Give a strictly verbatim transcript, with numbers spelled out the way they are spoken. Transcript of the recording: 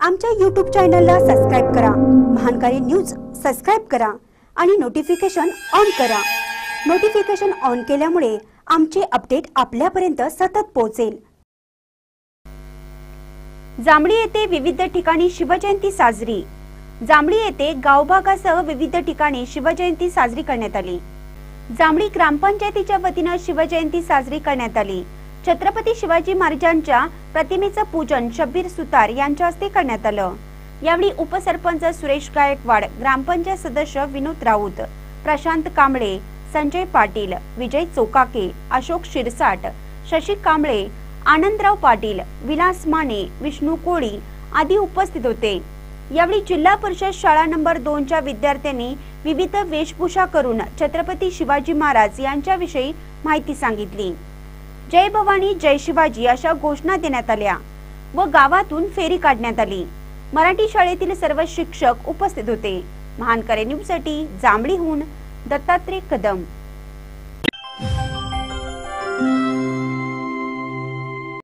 आमच्या यूट्यूब चॅनलला सबस्क्राइब करा, महानकारी न्यूज सबस्क्राइब करा आणि नोटिफिकेशन ऑन करा। नोटिफिकेशन ऑन केल्यामुळे आमचे अपडेट आपल्यापर्यंत सतत पोहोचेल। जांभळी येथे विविध ठिकाणी शिवजयंती साजरी। जांभळी येथे गावभागासह विविध ठिकाणी शिवजयंती साजरी करण्यात आली। जांभळी ग्रामपंचायतीच्या वतीने शिवजयंती साजरी करण्यात आली। छत्रपती शिवाजी महाराजांच्या प्रतिमेचे पूजन शब्बीर सुतार यांच्या हस्ते करण्यात आले। यावेळी उपसरपंच सुरेश गायकवाड, ग्रामपंचायत सदस्य विनोद राऊत, प्रशांत कांबळे, संजय पाटील, विजय चोकाके, अशोक शिरसाट, शशी कांबळे, आनंदराव पाटील, विलास माने, विष्णू कोळी आदी उपस्थित होते। यावेळी जिल्हा परिषद शाळा नंबर दोन च्या विद्यार्थ्यांनी विविध वेशभूषा करून छत्रपती शिवाजी महाराज यांच्याविषयी माहिती सांगितली। जय भवानी जय शिवाजी अशा घोषणा देण्यात आल्या व गावातून फेरी काढण्यात आली। मराठी शाळेतील सर्व शिक्षक उपस्थित होते। महानकारी न्यूज साठी जांभळीहून दत्तात्रय कदम।